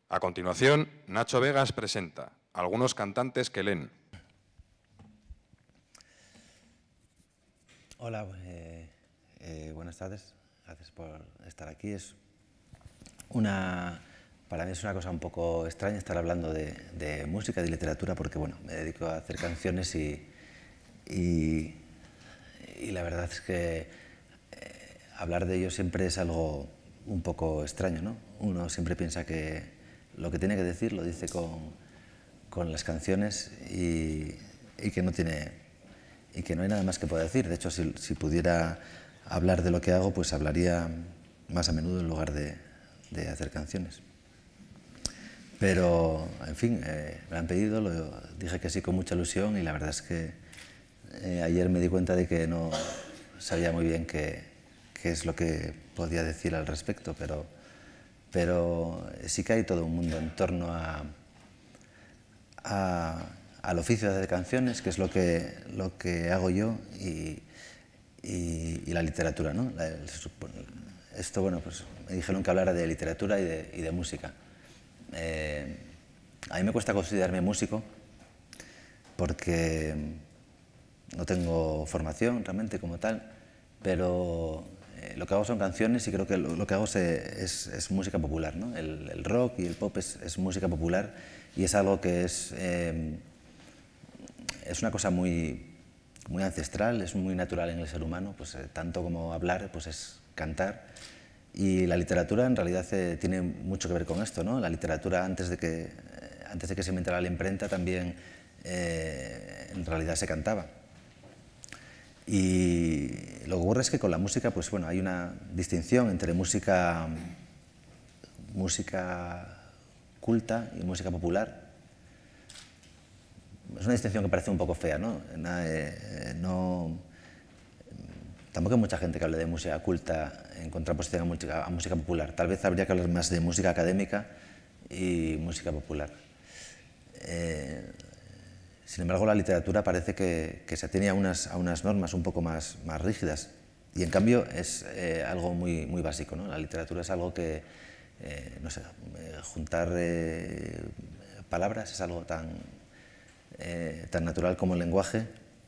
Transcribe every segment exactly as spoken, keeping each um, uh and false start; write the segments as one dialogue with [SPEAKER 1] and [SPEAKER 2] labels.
[SPEAKER 1] A continuación, Nacho Vegas presenta Algunos cantantes que leen.
[SPEAKER 2] Hola, eh, eh, buenas tardes. Gracias por estar aquí. Es una, para mí es una cosa un poco extraña estar hablando de, de música, de literatura, porque bueno, me dedico a hacer canciones y, y, y la verdad es que eh, hablar de ello siempre es algo un poco extraño, ¿no? Uno siempre piensa que lo que tiene que decir lo dice con, con las canciones y, y que no tiene y que no hay nada más que pueda decir. De hecho, si, si pudiera hablar de lo que hago, pues hablaría más a menudo en lugar de, de hacer canciones. Pero, en fin, eh, me han pedido, lo dije que sí con mucha ilusión y la verdad es que eh, ayer me di cuenta de que no sabía muy bien qué, qué es lo que podía decir al respecto, pero, pero sí que hay todo un mundo en torno a, a al oficio de hacer canciones, que es lo que, lo que hago yo, y, y, y la literatura, ¿no? La, esto, bueno, pues me dijeron que hablara de literatura y de, y de música. Eh, a mí me cuesta considerarme músico porque no tengo formación realmente como tal, pero eh, lo que hago son canciones y creo que lo, lo que hago es, es, es música popular, ¿no? El, el rock y el pop es, es música popular y es algo que es... Eh, Es una cosa muy, muy ancestral, es muy natural en el ser humano, pues, eh, tanto como hablar, pues es cantar. Y la literatura en realidad eh, tiene mucho que ver con esto, ¿no? La literatura antes de que, eh, antes de que se inventara la imprenta también eh, en realidad se cantaba. Y lo que ocurre es que con la música pues, bueno, hay una distinción entre música, música culta y música popular. Es una distinción que parece un poco fea, ¿no? Eh, no tampoco hay mucha gente que hable de música culta en contraposición a música, a música popular. Tal vez habría que hablar más de música académica y música popular. Eh, sin embargo, la literatura parece que, que se atiene a unas, a unas normas un poco más, más rígidas y, en cambio, es eh, algo muy, muy básico, ¿no? La literatura es algo que, eh, no sé, eh, juntar eh, palabras es algo tan... Eh, tan natural como el lenguaje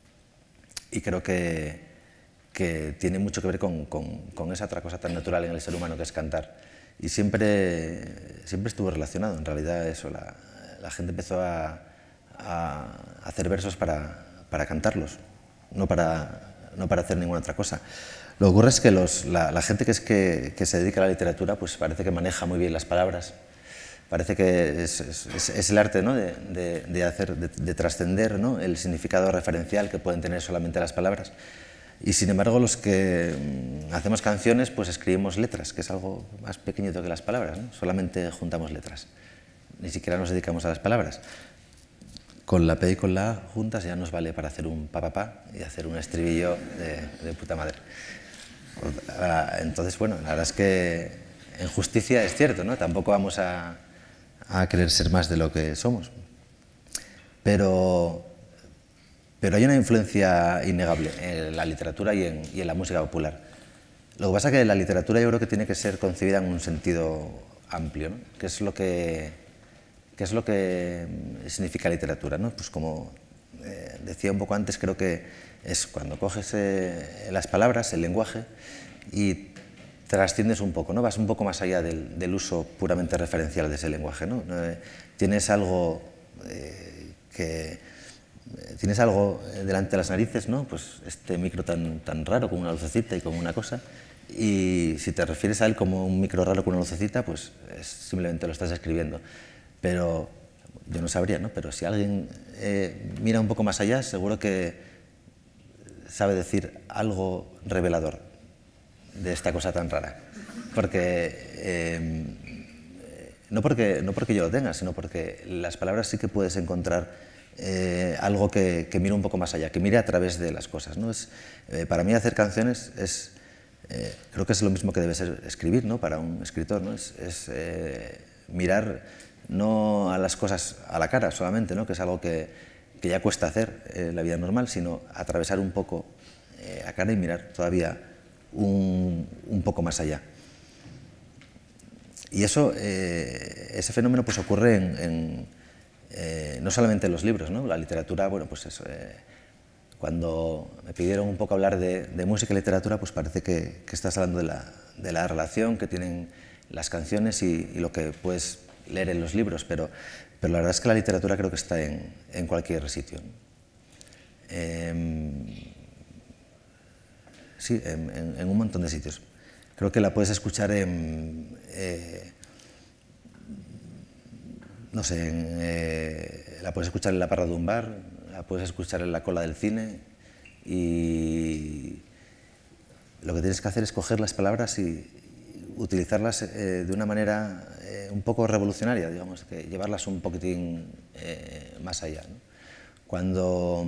[SPEAKER 2] y creo que, que tiene mucho que ver con, con, con esa otra cosa tan natural en el ser humano que es cantar y siempre, siempre estuvo relacionado. En realidad eso, la, la gente empezó a, a hacer versos para, para cantarlos, no para, no para hacer ninguna otra cosa. Lo que ocurre es que los, la, la gente que, es que, que se dedica a la literatura pues parece que maneja muy bien las palabras. Parece que es, es, es el arte, ¿no? de, de, de, hacer, de, de trascender, ¿no? el significado referencial que pueden tener solamente las palabras. Y sin embargo, los que hacemos canciones, pues escribimos letras, que es algo más pequeñito que las palabras, ¿no? Solamente juntamos letras, ni siquiera nos dedicamos a las palabras. Con la P y con la A juntas ya nos vale para hacer un pa pa pa y hacer un estribillo de, de puta madre. Entonces, bueno, la verdad es que en justicia es cierto, ¿no? Tampoco vamos a... a querer ser más de lo que somos. Pero, pero hay una influencia innegable en la literatura y en, y en la música popular. Lo que pasa es que la literatura yo creo que tiene que ser concebida en un sentido amplio, ¿no? ¿Qué es lo que, qué es lo que significa literatura, ¿no? Pues como eh, decía un poco antes, creo que es cuando coges eh, las palabras, el lenguaje, y trasciendes un poco, ¿no? Vas un poco más allá del, del uso puramente referencial de ese lenguaje, ¿no? Eh, tienes algo eh, que eh, tienes algo delante de las narices, ¿no? Pues este micro tan, tan raro con una lucecita y con una cosa, y si te refieres a él como un micro raro con una lucecita, pues es, simplemente lo estás escribiendo. Pero yo no sabría, ¿no? Pero si alguien eh, mira un poco más allá, seguro que sabe decir algo revelador de esta cosa tan rara, porque, eh, no porque no porque yo lo tenga, sino porque las palabras sí que puedes encontrar eh, algo que, que mire un poco más allá, que mire a través de las cosas, ¿no? Es, eh, para mí hacer canciones es, eh, creo que es lo mismo que debe ser escribir, ¿no? Para un escritor, ¿no? Es, es eh, mirar no a las cosas a la cara solamente, ¿no? Que es algo que, que ya cuesta hacer en la vida normal, sino atravesar un poco eh, a cara y mirar todavía Un, un poco más allá. y eso, eh, ese fenómeno pues, ocurre en, en, eh, no solamente en los libros, ¿no? La literatura, bueno, pues eso, eh, cuando me pidieron un poco hablar de, de música y literatura, pues parece que, que estás hablando de la, de la relación que tienen las canciones y, y lo que puedes leer en los libros, pero, pero la verdad es que la literatura creo que está en, en cualquier sitio, ¿no? Eh, sí, en, en, en un montón de sitios. Creo que la puedes escuchar en, eh, no sé, en, eh, la puedes escuchar en la parra de un bar, la puedes escuchar en la cola del cine, y lo que tienes que hacer es coger las palabras y utilizarlas eh, de una manera eh, un poco revolucionaria, digamos, que llevarlas un poquitín eh, más allá, ¿no? Cuando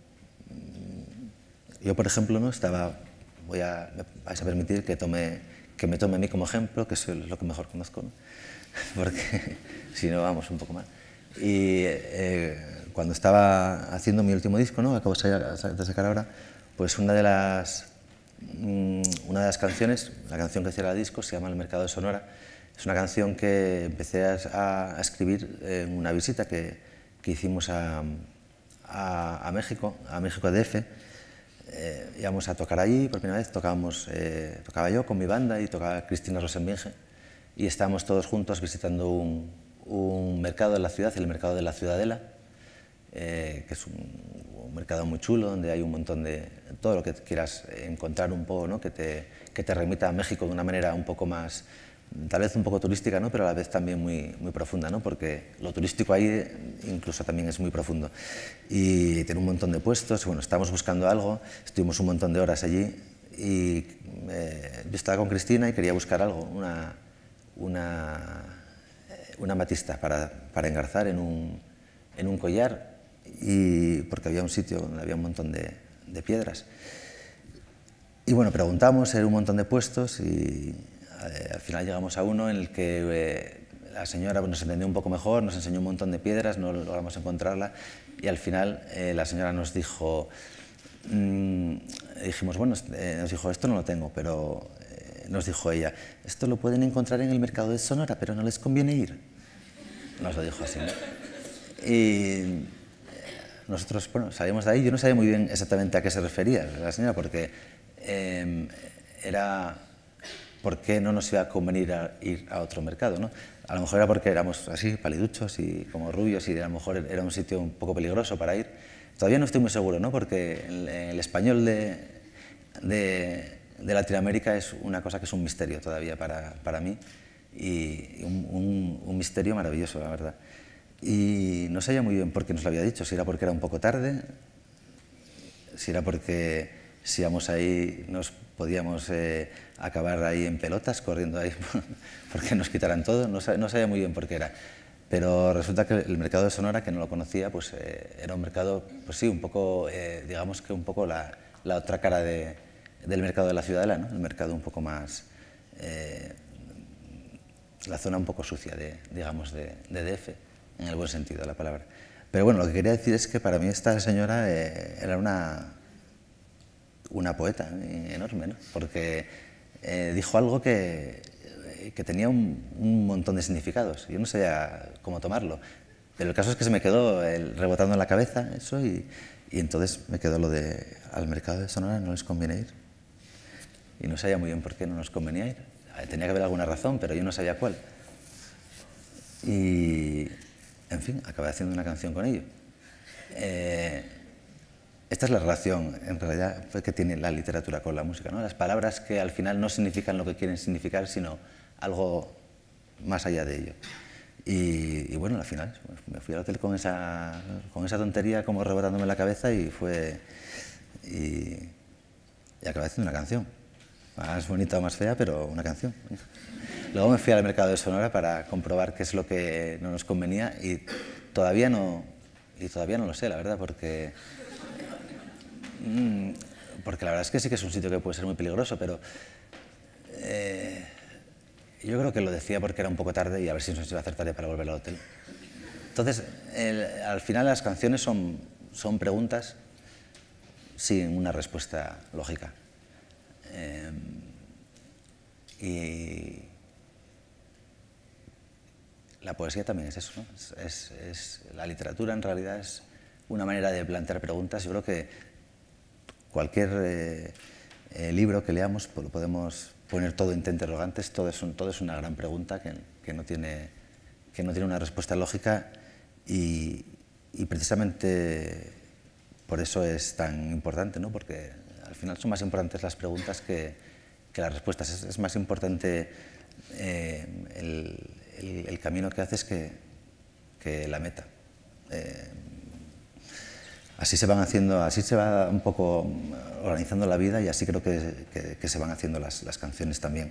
[SPEAKER 2] yo, por ejemplo, ¿no? estaba, voy a, me vais a permitir que, tome, que me tome a mí como ejemplo, que es lo que mejor conozco, ¿no? Porque si no, vamos un poco mal. Y eh, cuando estaba haciendo mi último disco, ¿no? Acabo de sacar ahora, pues una de las, una de las canciones, la canción que cierra el disco, se llama El Mercado de Sonora. Es una canción que empecé a, a escribir en una visita que, que hicimos a, a, a México, a México D F. Eh, íbamos a tocar allí por primera vez, tocábamos, eh, tocaba yo con mi banda y tocaba Cristina Rosenbinge, y estábamos todos juntos visitando un, un mercado en la ciudad, el mercado de la Ciudadela, eh, que es un, un mercado muy chulo, donde hay un montón de todo lo que quieras encontrar un poco, ¿no? que, te, que te remita a México de una manera un poco más, tal vez un poco turística, ¿no? pero a la vez también muy, muy profunda, ¿no? porque lo turístico ahí incluso también es muy profundo. Y tiene un montón de puestos, bueno, estábamos buscando algo, estuvimos un montón de horas allí, y eh, yo estaba con Cristina y quería buscar algo, una, una, una amatista para, para engarzar en un, en un collar, y, porque había un sitio donde había un montón de, de piedras. Y bueno, preguntamos, era un montón de puestos, y eh, al final llegamos a uno en el que eh, la señora pues, nos entendió un poco mejor, nos enseñó un montón de piedras, no logramos encontrarla, y al final eh, la señora nos dijo, mmm, dijimos, bueno, eh, nos dijo, esto no lo tengo, pero eh, nos dijo ella, esto lo pueden encontrar en el mercado de Sonora, pero no les conviene ir. Nos lo dijo así, ¿no? Y nosotros, bueno, salimos de ahí, yo no sabía muy bien exactamente a qué se refería la señora, porque eh, era por qué no nos iba a convenir a ir a otro mercado, ¿no? A lo mejor era porque éramos así, paliduchos y como rubios, y a lo mejor era un sitio un poco peligroso para ir. Todavía no estoy muy seguro, ¿no? Porque el, el español de, de, de Latinoamérica es una cosa que es un misterio todavía para, para mí, y un, un, un misterio maravilloso, la verdad. Y no sabía muy bien por qué nos lo había dicho, si era porque era un poco tarde, si era porque si íbamos ahí nos podíamos eh, acabar ahí en pelotas, corriendo ahí porque nos quitaran todo, no sabía, no sabía muy bien por qué era. Pero resulta que el mercado de Sonora, que no lo conocía, pues eh, era un mercado, pues sí, un poco, eh, digamos que un poco la, la otra cara de, del mercado de la Ciudadela, ¿no? El mercado un poco más, eh, la zona un poco sucia, de, digamos, de, de D F, en el buen sentido de la palabra. Pero bueno, lo que quería decir es que para mí esta señora eh, era una, una poeta eh, enorme, ¿no? Porque eh, dijo algo que, que tenía un, un montón de significados. Yo no sabía cómo tomarlo, pero el caso es que se me quedó el, rebotando en la cabeza eso, y, y entonces me quedó lo de al mercado de Sonora no les conviene ir. Y no sabía muy bien por qué no nos convenía ir. Tenía que haber alguna razón, pero yo no sabía cuál. Y, en fin, acabé haciendo una canción con ello. Eh, esta es la relación, en realidad, que tiene la literatura con la música, ¿no? Las palabras que al final no significan lo que quieren significar, sino algo más allá de ello. Y, y bueno, al final me fui al hotel con esa, con esa tontería como rebotándome en la cabeza, y fue... Y, y acabé haciendo una canción. Más bonita o más fea, pero una canción. Luego me fui al mercado de Sonora para comprobar qué es lo que no nos convenía, y todavía no, y todavía no lo sé, la verdad, porque, mmm, porque la verdad es que sí que es un sitio que puede ser muy peligroso, pero eh, yo creo que lo decía porque era un poco tarde y a ver si nos iba a hacer tarde para volver al hotel. Entonces, el, al final las canciones son, son preguntas sin una respuesta lógica. Eh, y la poesía también es eso, ¿no? Es, es, es, la literatura en realidad es una manera de plantear preguntas. Yo creo que cualquier eh, eh, libro que leamos pues, lo podemos poner todo en interrogantes, todo es, un, todo es una gran pregunta que, que, no tiene, que no tiene una respuesta lógica y, y precisamente por eso es tan importante, ¿no? Porque al final son más importantes las preguntas que, que las respuestas. Es, es más importante eh, el, el, el camino que haces que, que la meta. Eh, así se van haciendo, así se va un poco organizando la vida y así creo que, que, que se van haciendo las, las canciones también.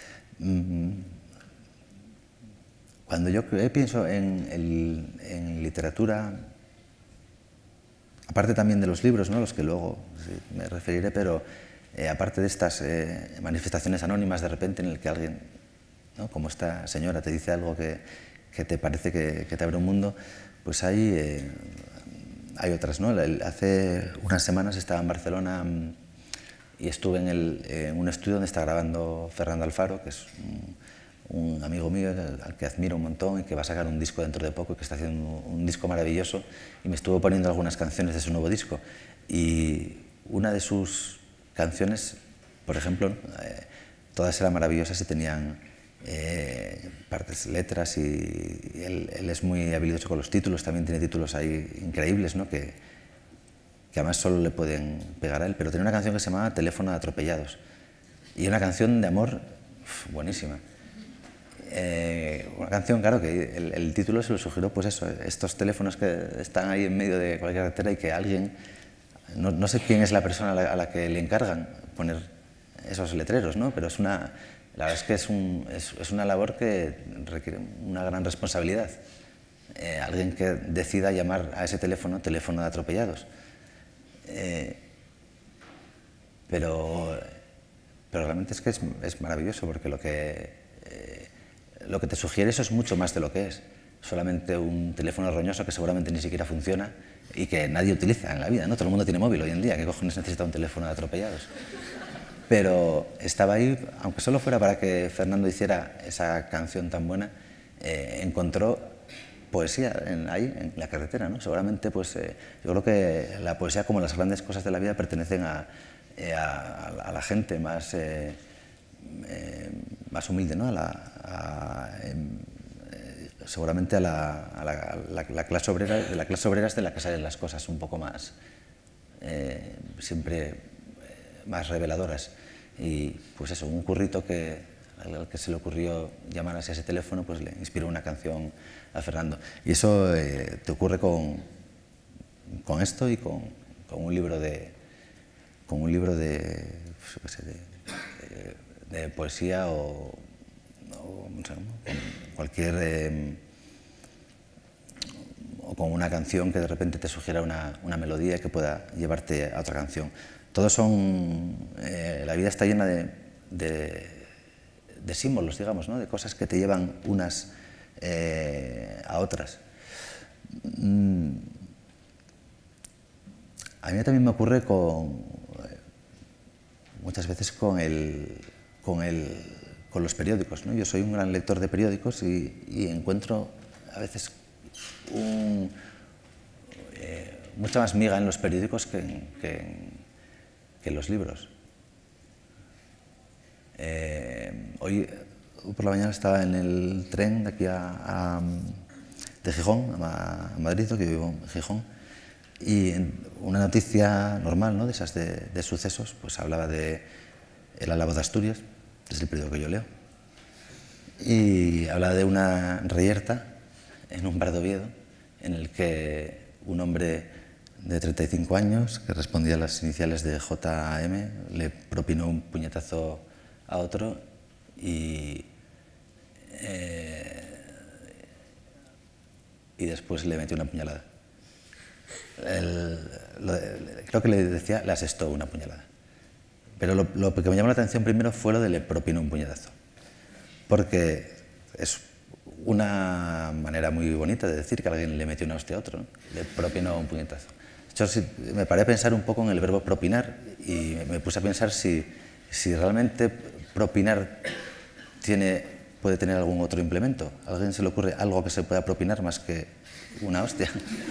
[SPEAKER 2] Cuando yo pienso en, el, en literatura, aparte también de los libros, ¿no? Los que luego sí, me referiré, pero eh, aparte de estas eh, manifestaciones anónimas de repente en el que alguien, ¿no? Como esta señora, te dice algo que, que te parece que, que te abre un mundo, pues hay, eh, hay otras, ¿no? Hace unas semanas estaba en Barcelona y estuve en, el, en un estudio donde está grabando Fernando Alfaro, que es un, un amigo mío al que admiro un montón y que va a sacar un disco dentro de poco y que está haciendo un disco maravilloso, y me estuvo poniendo algunas canciones de su nuevo disco. Y una de sus canciones, por ejemplo, eh, todas eran maravillosas y tenían eh, partes, letras, y, y él, él es muy habilidoso con los títulos, también tiene títulos ahí increíbles, ¿no? que, que además solo le pueden pegar a él, pero tenía una canción que se llamaba Teléfono de atropellados, y una canción de amor uf, buenísima. Eh, una canción, claro, que el, el título se lo sugirió, pues eso, estos teléfonos que están ahí en medio de cualquier carretera y que alguien, no, no sé quién es la persona a la, a la que le encargan poner esos letreros, ¿no? Pero es una, la verdad es que es, un, es, es una labor que requiere una gran responsabilidad. Eh, alguien que decida llamar a ese teléfono teléfono de atropellados. Eh, pero, pero realmente es que es, es maravilloso, porque lo que... Eh, lo que te sugiere eso es mucho más de lo que es. Solamente un teléfono roñoso que seguramente ni siquiera funciona y que nadie utiliza en la vida, ¿no? Todo el mundo tiene móvil hoy en día, ¿qué cojones necesita un teléfono de atropellados? Pero estaba ahí, aunque solo fuera para que Fernando hiciera esa canción tan buena, eh, encontró poesía en, ahí, en la carretera, ¿no? Seguramente, pues, eh, yo creo que la poesía, como las grandes cosas de la vida, pertenecen a, eh, a, a la gente más... Eh, Eh, más humilde, ¿no? a la, a, eh, seguramente a la, a la, a la, la clase obrera, de la clase obrera es de la que salen las cosas un poco más, eh, siempre eh, más reveladoras. Y pues eso, un currito que, al que se le ocurrió llamar así a ese teléfono, pues le inspiró una canción a Fernando. Y eso eh, te ocurre con, con esto y con, con un libro de, con un libro de, pues, qué sé, de, de de poesía o, o no sé, con cualquier eh, o con una canción que de repente te sugiera una, una melodía que pueda llevarte a otra canción. Todos son, eh, la vida está llena de, de, de símbolos, digamos, ¿no? De cosas que te llevan unas eh, a otras. Mm. A mí también me ocurre con, muchas veces con el Con, el, con los periódicos, ¿no? Yo soy un gran lector de periódicos y, y encuentro a veces un, eh, mucha más miga en los periódicos que en, que en, que en los libros. Eh, hoy por la mañana estaba en el tren de aquí a, a de Gijón a, a Madrid, que yo vivo en Gijón, y una noticia normal, ¿no? De esas de, de sucesos, pues hablaba de el Álava de Asturias, es el periódico que yo leo, y habla de una reyerta en un bar de Oviedo en el que un hombre de treinta y cinco años que respondía a las iniciales de J M le propinó un puñetazo a otro y, eh, y después le metió una puñalada. El, lo, creo que le decía, le asestó una puñalada. Pero lo, lo que me llamó la atención primero fue lo de le propinó un puñetazo, porque es una manera muy bonita de decir que alguien le metió una hostia a otro, ¿no? Le propinó un puñetazo. Yo sí, me paré a pensar un poco en el verbo propinar y me puse a pensar si, si realmente propinar tiene puede tener algún otro implemento. ¿A alguien se le ocurre algo que se pueda propinar más que una hostia?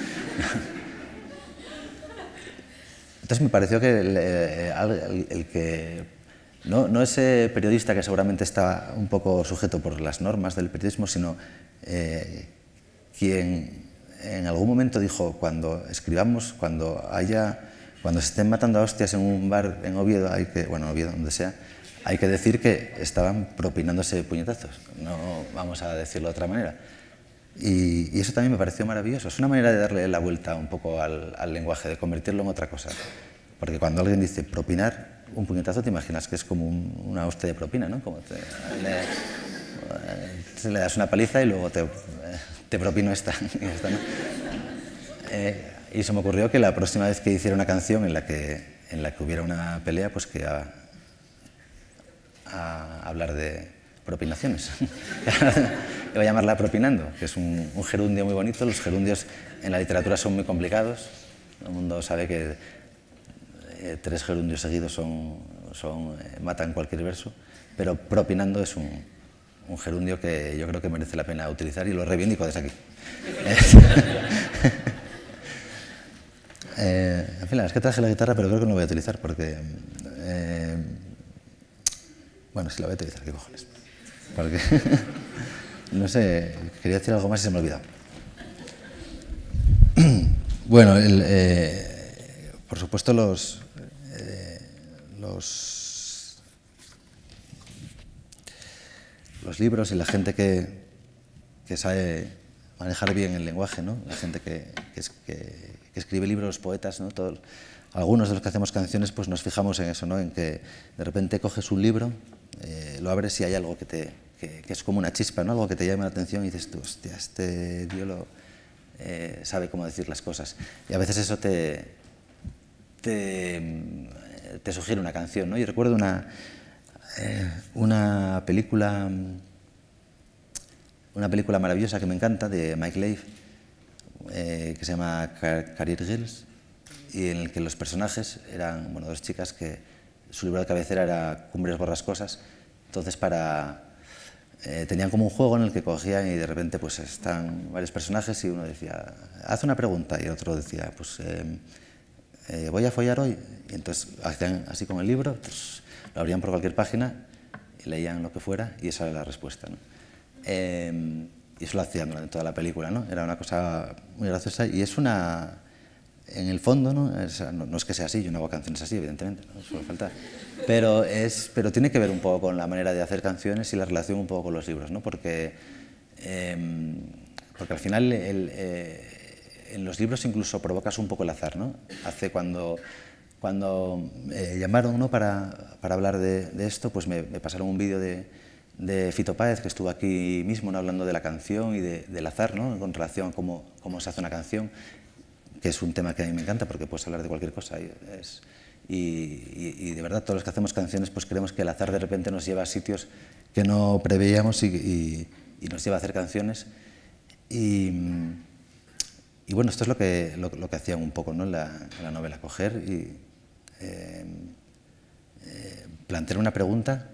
[SPEAKER 2] Entonces me pareció que el, el, el que, no, no ese periodista que seguramente está un poco sujeto por las normas del periodismo, sino eh, quien en algún momento dijo, cuando escribamos, cuando haya, cuando se estén matando a hostias en un bar en Oviedo, hay que, bueno, Oviedo, donde sea, hay que decir que estaban propinándose puñetazos, no vamos a decirlo de otra manera. Y, y eso también me pareció maravilloso. Es una manera de darle la vuelta un poco al, al lenguaje, de convertirlo en otra cosa. Porque cuando alguien dice propinar un puñetazo, te imaginas que es como un, una hostia de propina, ¿no? Como te, le, le das una paliza y luego te, te propino esta. Y, esta, ¿no? eh, y se me ocurrió que la próxima vez que hiciera una canción en la que, en la que hubiera una pelea, pues que a, a hablar de propinaciones. Voy a llamarla propinando, que es un, un gerundio muy bonito. Los gerundios en la literatura son muy complicados. Todo el mundo sabe que eh, tres gerundios seguidos son, son, eh, matan cualquier verso, pero propinando es un, un gerundio que yo creo que merece la pena utilizar y lo reivindico desde aquí. eh, en fin, es que traje la guitarra, pero creo que no la voy a utilizar porque... Eh, bueno, sí la voy a utilizar, qué cojones. Porque... No sé, quería decir algo más y se me ha olvidado. Bueno, el, eh, por supuesto los, eh, los, los libros y la gente que, que sabe manejar bien el lenguaje, ¿no? La gente que, que, es, que, que escribe libros, los poetas, ¿no? Todos, algunos de los que hacemos canciones, pues nos fijamos en eso, ¿no? En que de repente coges un libro, eh, lo abres y hay algo que te... Que, que es como una chispa, ¿no? Algo que te llama la atención y dices tú, hostia, este tío lo, eh, sabe cómo decir las cosas. Y a veces eso te, te, te sugiere una canción, ¿no? Yo recuerdo una, eh, una película una película maravillosa que me encanta, de Mike Leigh, eh, que se llama Career Girls, y en el que los personajes eran, bueno, dos chicas que su libro de cabecera era Cumbres Borrascosas. Entonces, para... Eh, tenían como un juego en el que cogían y de repente pues están varios personajes y uno decía, haz una pregunta, y el otro decía, pues eh, eh, voy a follar hoy. Y entonces hacían así con el libro, pues, lo abrían por cualquier página y leían lo que fuera y esa era la respuesta, ¿no? Eh, y eso lo hacían durante toda la película, ¿no? Era una cosa muy graciosa y es una... En el fondo, ¿no? Es, no, no es que sea así, yo no hago canciones así, evidentemente, no suele faltar, pero, es, pero tiene que ver un poco con la manera de hacer canciones y la relación un poco con los libros, ¿no? Porque, eh, porque al final el, eh, en los libros incluso provocas un poco el azar, ¿no? Hace cuando, cuando me llamaron, ¿no? para, para hablar de, de esto, pues me, me pasaron un vídeo de, de Fito Páez, que estuvo aquí mismo, ¿no? Hablando de la canción y de, del azar, ¿no? Con relación a cómo, cómo se hace una canción, que es un tema que a mí me encanta porque puedes hablar de cualquier cosa. Y, es, y, y, y de verdad, todos los que hacemos canciones, pues creemos que el azar de repente nos lleva a sitios que no preveíamos y, y, y nos lleva a hacer canciones. Y, y bueno, esto es lo que, lo, lo que hacían un poco, ¿no? en, la, en la novela, coger y eh, eh, plantear una pregunta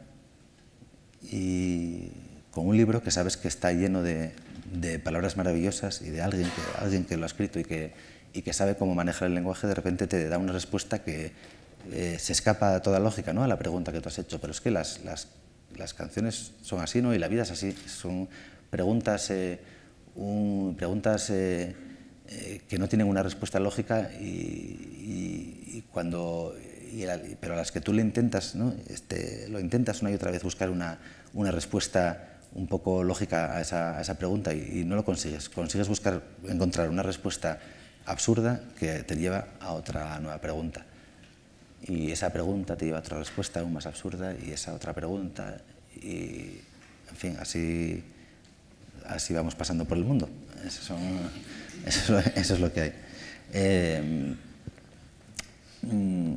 [SPEAKER 2] y con un libro que sabes que está lleno de, de palabras maravillosas y de alguien que, alguien que lo ha escrito y que y que sabe cómo manejar el lenguaje, de repente te da una respuesta que eh, se escapa a toda lógica, ¿no? A la pregunta que tú has hecho. Pero es que las, las, las canciones son así, ¿no? Y la vida es así. Son preguntas, eh, un, preguntas eh, eh, que no tienen una respuesta lógica, y, y, y cuando, y la, pero a las que tú le intentas, ¿no? este, lo intentas una y otra vez buscar una, una respuesta un poco lógica a esa, a esa pregunta y, y no lo consigues. Consigues buscar, encontrar una respuesta absurda que te lleva a otra nueva pregunta. Y esa pregunta te lleva a otra respuesta aún más absurda y esa otra pregunta. Y, en fin, así, así vamos pasando por el mundo. Eso, son, eso, es, lo, eso es lo que hay. Eh, mmm,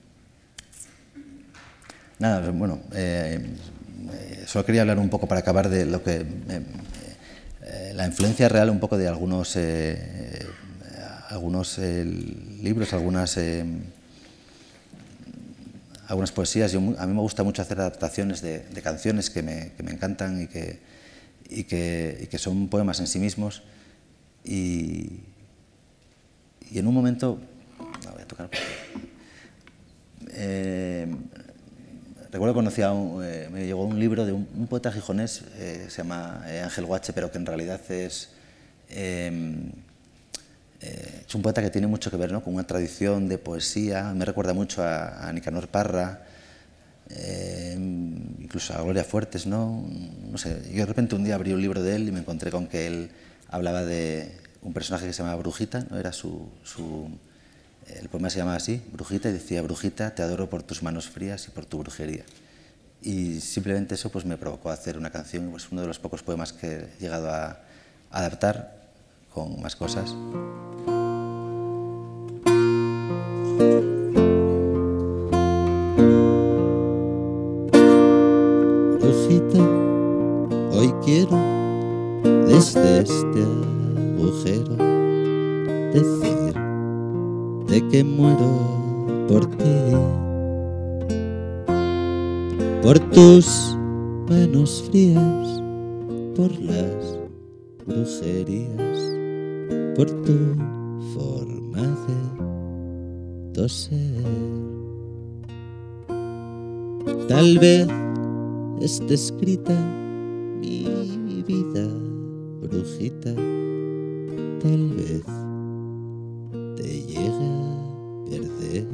[SPEAKER 2] nada, bueno, eh, solo quería hablar un poco para acabar de lo que... Eh, eh, la influencia real un poco de algunos... Eh, algunos eh, libros, algunas, eh, algunas poesías. Yo, a mí me gusta mucho hacer adaptaciones de, de canciones que me, que me encantan y que, y, que, y que son poemas en sí mismos. Y, y en un momento... No, voy a tocar... Eh, recuerdo que conocí a un, eh, me llegó un libro de un, un poeta gijonés, eh, se llama eh, Ángel Guache, pero que en realidad es... Eh, eh, es un poeta que tiene mucho que ver, ¿no?, con una tradición de poesía. Me recuerda mucho a, a Nicanor Parra, eh, incluso a Gloria Fuertes, ¿no? No sé, yo de repente un día abrí un libro de él y me encontré con que él hablaba de un personaje que se llamaba Brujita, ¿no? Era su, su, el poema se llamaba así, Brujita, y decía: Brujita, te adoro por tus manos frías y por tu brujería. Y simplemente eso pues me provocó a hacer una canción, pues uno de los pocos poemas que he llegado a adaptar con más cosas.
[SPEAKER 3] Brujita, hoy quiero desde este agujero decirte que muero por ti, por tus manos frías, por las brujerías, por tu forma de toser. Tal vez esté escrita mi vida, brujita, tal vez te llegue a perder,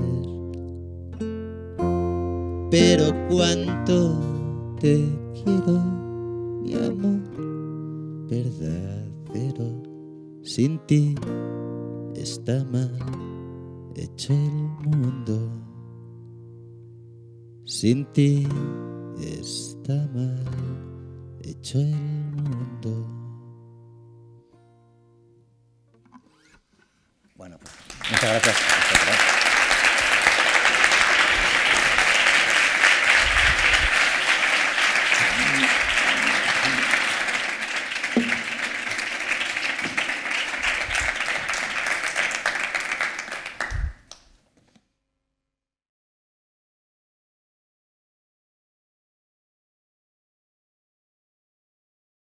[SPEAKER 3] pero cuánto te quiero, mi amor verdadero, sin ti está mal hecho el mundo, sin ti está mal hecho el mundo.
[SPEAKER 2] Bueno, pues muchas gracias.